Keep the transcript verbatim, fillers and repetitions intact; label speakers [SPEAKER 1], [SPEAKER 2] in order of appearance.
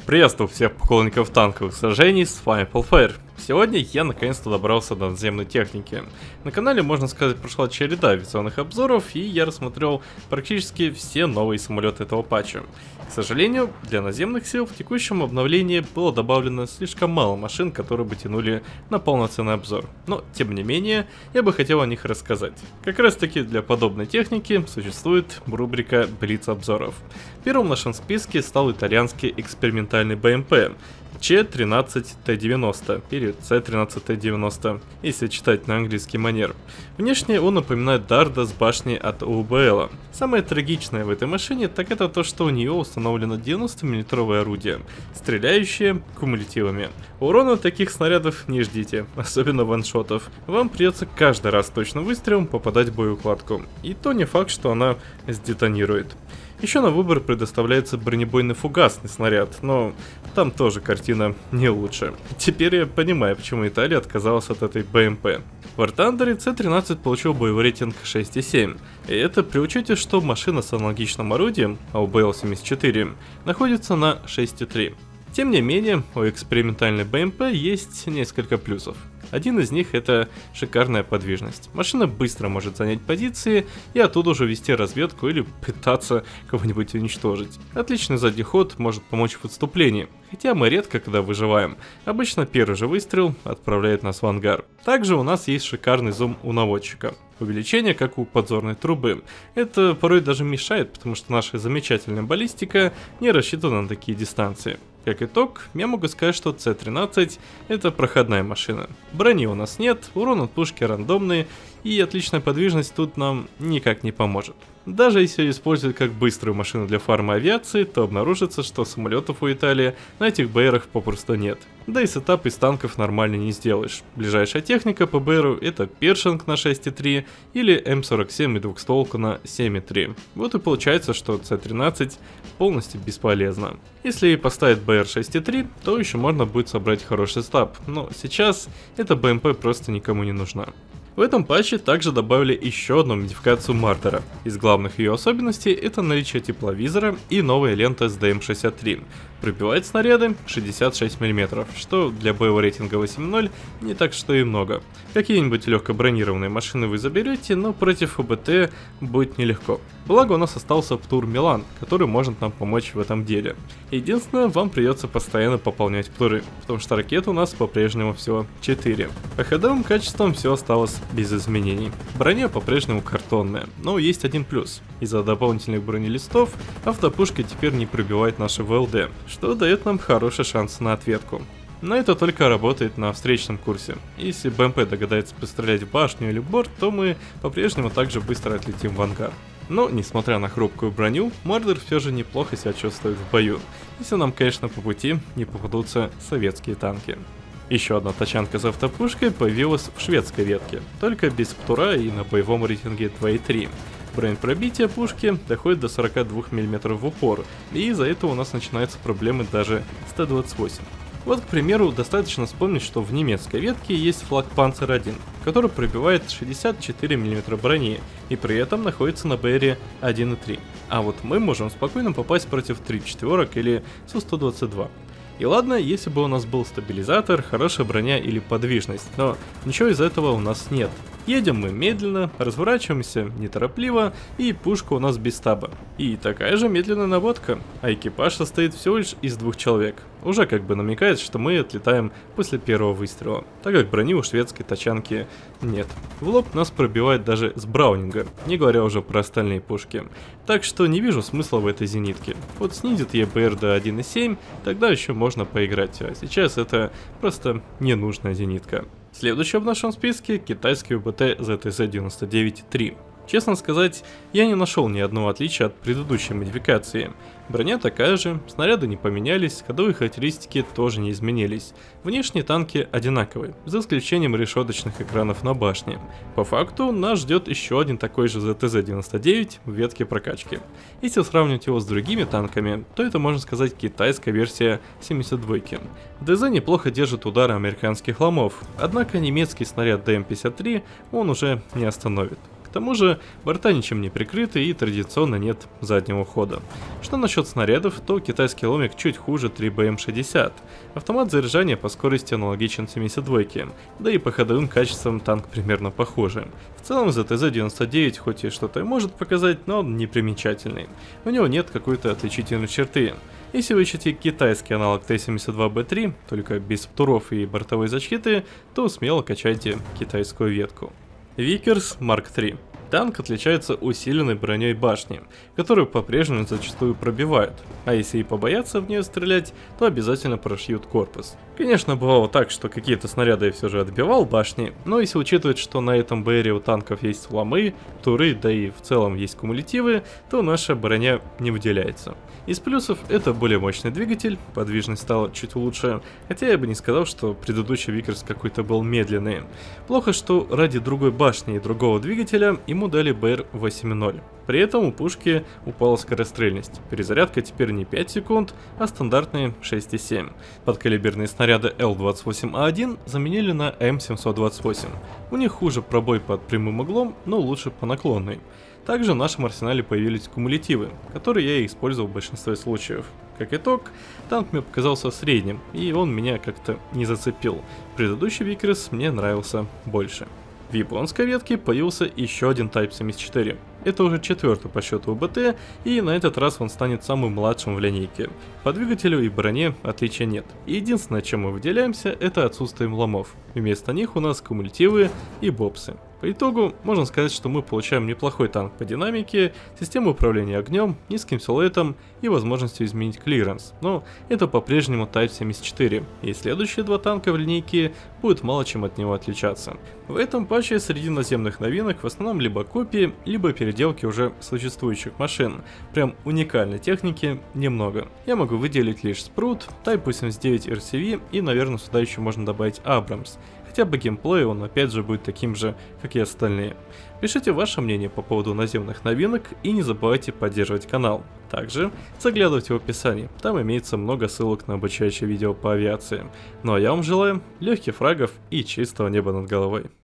[SPEAKER 1] Приветствую всех поклонников танковых сражений, с вами Полфайр. Сегодня я наконец-то добрался до наземной техники. На канале, можно сказать, прошла череда авиационных обзоров, и я рассмотрел практически все новые самолеты этого патча. К сожалению, для наземных сил в текущем обновлении было добавлено слишком мало машин, которые бы тянули на полноценный обзор. Но, тем не менее, я бы хотел о них рассказать. Как раз таки для подобной техники существует рубрика Блиц обзоров. Первым в нашем списке стал итальянский экспериментальный БМП Че тринадцать Т девяносто, или Це тринадцать Т девяносто, если читать на английский манер. Внешне он напоминает Дарда с башней от О Б Л. Самое трагичное в этой машине, так это то, что у нее установлено девяносто миллиметровое орудие, стреляющее кумулятивами. Урона таких снарядов не ждите, особенно ваншотов. Вам придется каждый раз точным выстрелом попадать в боеукладку, и то не факт, что она сдетонирует. Еще на выбор предоставляется бронебойный фугасный снаряд, но там тоже картина не лучше. Теперь я понимаю, почему Италия отказалась от этой БМП. В War Thunder Це тринадцать получил боевой рейтинг шесть и семь, и это при учете, что машина с аналогичным орудием, О Б Л семьдесят четыре, находится на шесть и три. Тем не менее, у экспериментальной БМП есть несколько плюсов. Один из них — это шикарная подвижность. Машина быстро может занять позиции и оттуда уже вести разведку или пытаться кого-нибудь уничтожить. Отличный задний ход может помочь в отступлении, хотя мы редко когда выживаем. Обычно первый же выстрел отправляет нас в ангар. Также у нас есть шикарный зум у наводчика. Увеличение, как у подзорной трубы. Это порой даже мешает, потому что наша замечательная баллистика не рассчитана на такие дистанции. Как итог, я могу сказать, что Це тринадцать это проходная машина. Брони у нас нет, урон от пушки рандомный, и отличная подвижность тут нам никак не поможет. Даже если использовать как быструю машину для фарма авиации, то обнаружится, что самолетов у Италии на этих Б Рах попросту нет. Да и сетап из танков нормально не сделаешь. Ближайшая техника по Б Ру это Першинг на шесть и три или М сорок семь и двухстволка на семь и три. Вот и получается, что Це тринадцать полностью бесполезна. Если поставить Б Р шесть и три, то еще можно будет собрать хороший стаб, но сейчас эта БМП просто никому не нужна. В этом патче также добавили еще одну модификацию Мардера. Из главных ее особенностей это наличие тепловизора и новая лента С Д М шестьдесят три. Пробивает снаряды шестьдесят шесть миллиметров, что для боевого рейтинга восемь ноль не так что и много. Какие-нибудь легко бронированные машины вы заберете, но против О Б Т будет нелегко. Благо у нас остался Птур Милан, который может нам помочь в этом деле. Единственное, вам придется постоянно пополнять Птуры, потому что ракет у нас по-прежнему всего четыре. По ходовым качествам все осталось без изменений. Броня по-прежнему картонная, но есть один плюс. Из-за дополнительных бронелистов автопушка теперь не пробивает наши В Л Д, что дает нам хороший шанс на ответку. Но это только работает на встречном курсе. Если БМП догадается пострелять в башню или борт, то мы по-прежнему также быстро отлетим в ангар. Но, несмотря на хрупкую броню, Мардер все же неплохо себя чувствует в бою, если нам, конечно, по пути не попадутся советские танки. Еще одна тачанка с автопушкой появилась в шведской ветке, только без Птура и на боевом рейтинге два и три. Бронепробитие пушки доходит до сорока двух миллиметров в упор, и из-за этого у нас начинаются проблемы даже с Т двадцать восемь. Вот, к примеру, достаточно вспомнить, что в немецкой ветке есть флаг Панцер один, который пробивает шестьдесят четыре миллиметра брони и при этом находится на Б Ре один и три. А вот мы можем спокойно попасть против три четверок или Су сто двадцать два. И ладно, если бы у нас был стабилизатор, хорошая броня или подвижность, но ничего из этого у нас нет. Едем мы медленно, разворачиваемся неторопливо, и пушка у нас без стаба. И такая же медленная наводка, а экипаж состоит всего лишь из двух человек. Уже как бы намекает, что мы отлетаем после первого выстрела, так как брони у шведской тачанки нет. В лоб нас пробивает даже с браунинга, не говоря уже про остальные пушки. Так что не вижу смысла в этой зенитке. Вот снизит ей Б Р до один и семь, тогда еще можно поиграть, а сейчас это просто ненужная зенитка. Следующий в нашем списке китайский О Б Т Зэ Тэ Зэ девяносто девять три. Честно сказать, я не нашел ни одного отличия от предыдущей модификации. Броня такая же, снаряды не поменялись, ходовые характеристики тоже не изменились. Внешние танки одинаковые, за исключением решеточных экранов на башне. По факту нас ждет еще один такой же Зэ Тэ Зэ девяносто девять в ветке прокачки. Если сравнивать его с другими танками, то это, можно сказать, китайская версия семьдесят два. Дэ Зэ неплохо держит удары американских ломов, однако немецкий снаряд Дэ М пятьдесят три он уже не остановит. К тому же, борта ничем не прикрыты и традиционно нет заднего хода. Что насчет снарядов, то китайский ломик чуть хуже три бэ эм шестьдесят. Автомат заряжания по скорости аналогичен семьдесят два, да и по ходовым качествам танк примерно похожий. В целом зэ тэ зэ девяносто девять хоть и что-то может показать, но он не примечательный. У него нет какой-то отличительной черты. Если вы ищете китайский аналог тэ семьдесят два бэ три, только без туров и бортовой защиты, то смело качайте китайскую ветку. Викерс марк три. Танк отличается усиленной броней башни, которую по-прежнему зачастую пробивают, а если и побоятся в нее стрелять, то обязательно прошьют корпус. Конечно, бывало так, что какие-то снаряды я все же отбивал башни, но если учитывать, что на этом бэ эре у танков есть ломы, туры, да и в целом есть кумулятивы, то наша броня не выделяется. Из плюсов это более мощный двигатель, подвижность стала чуть лучше, хотя я бы не сказал, что предыдущий Викерс какой-то был медленный. Плохо, что ради другой башни и другого двигателя ему дали бэ эр восемь ноль. При этом у пушки упала скорострельность. Перезарядка теперь не пять секунд, а стандартные шесть и семь. Подкалиберные снаряды эл двадцать восемь а один заменили на эм семьсот двадцать восемь. У них хуже пробой под прямым углом, но лучше по наклонной. Также в нашем арсенале появились кумулятивы, которые я и использовал в большинстве случаев. Как итог, танк мне показался средним, и он меня как-то не зацепил. Предыдущий Викерс мне нравился больше. В японской ветке появился еще один Type семьдесят четыре. Это уже четвертый по счету УБТ, и на этот раз он станет самым младшим в линейке. По двигателю и броне отличия нет. Единственное, чем мы выделяемся, это отсутствием ломов. Вместо них у нас кумулятивы и бопсы. По итогу, можно сказать, что мы получаем неплохой танк по динамике, систему управления огнем, низким силуэтом и возможностью изменить клиренс, но это по-прежнему Type семьдесят четыре, и следующие два танка в линейке будут мало чем от него отличаться. В этом патче среди наземных новинок в основном либо копии, либо переделки уже существующих машин. Прям уникальной техники немного. Я могу выделить лишь Спрут, Type восемьдесят девять эр си ви и, наверное, сюда еще можно добавить Абрамс. Хотя по геймплею он опять же будет таким же, как и остальные. Пишите ваше мнение по поводу наземных новинок и не забывайте поддерживать канал. Также заглядывайте в описание, там имеется много ссылок на обучающие видео по авиации. Ну а я вам желаю легких фрагов и чистого неба над головой.